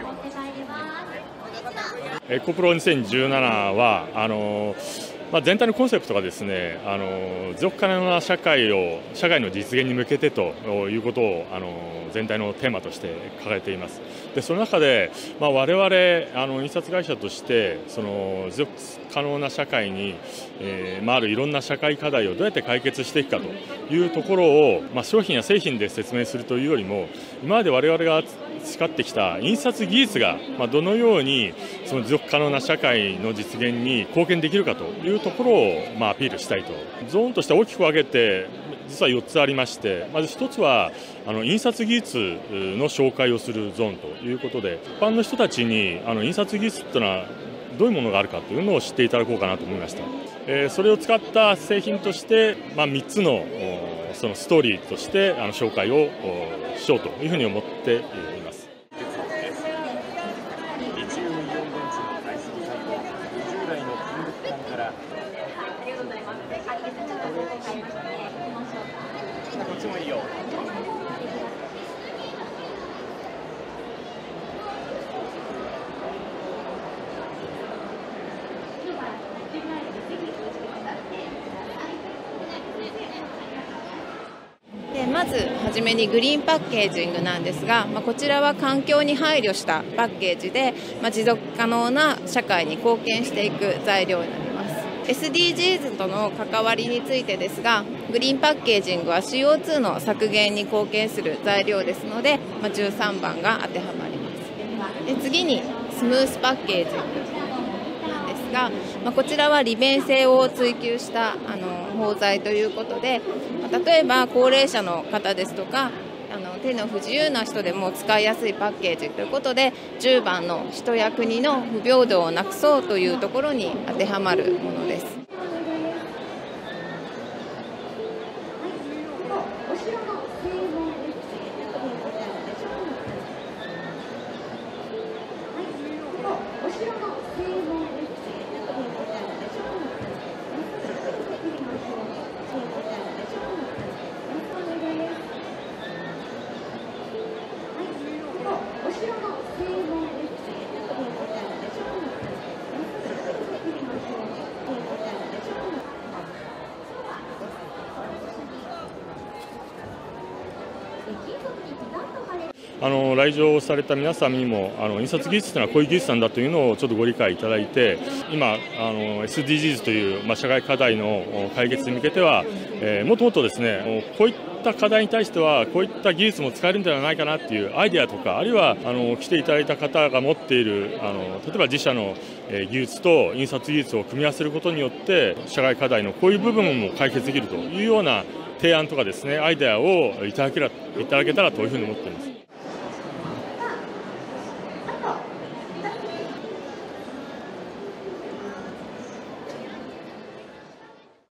エコプロ2017は全体のコンセプトがですね、持続可能な社会の実現に向けてということを全体のテーマとして掲げています。でその中で、我々印刷会社としてその持続可能な社会に、あるいろんな社会課題をどうやって解決していくかというところを、商品や製品で説明するというよりも、今まで我々が培ってきた印刷技術がどのようにその持続可能な社会の実現に貢献できるかというところをアピールしたいと。ゾーンとして大きく分けて実は4つありまして、まず1つは印刷技術の紹介をするゾーンということで、一般の人たちに印刷技術というのはどういうものがあるかというのを知っていただこうかなと思いました。それを使った製品として、3つのそのストーリーとして紹介をしようというふうに思っています。 リチウムイオン電池の排出際の従来の金属管からありがとうございます。解決ちょっと伺いまして、 こっちもいいよ。 まずはじめにグリーンパッケージングなんですが、こちらは環境に配慮したパッケージで、持続可能な社会に貢献していく材料になります。 SDGs との関わりについてですが、グリーンパッケージングは CO2 の削減に貢献する材料ですので、13番が当てはまります。で次にスムースパッケージングなんですが、こちらは利便性を追求した包材ということで、例えば高齢者の方ですとか手の不自由な人でも使いやすいパッケージということで、10番の人や国の不平等をなくそうというところに当てはまるものです。 来場された皆さんにも印刷技術というのはこういう技術なんだというのをちょっとご理解いただいて、今SDGs という社会課題の解決に向けては、もっともっとですね、こういった課題に対してはこういった技術も使えるんではないかなというアイデアとか、あるいは来ていただいた方が持っている例えば自社の技術と印刷技術を組み合わせることによって社会課題のこういう部分も解決できるというような提案とかですね、アイデアをいただけたらというふうに思っています。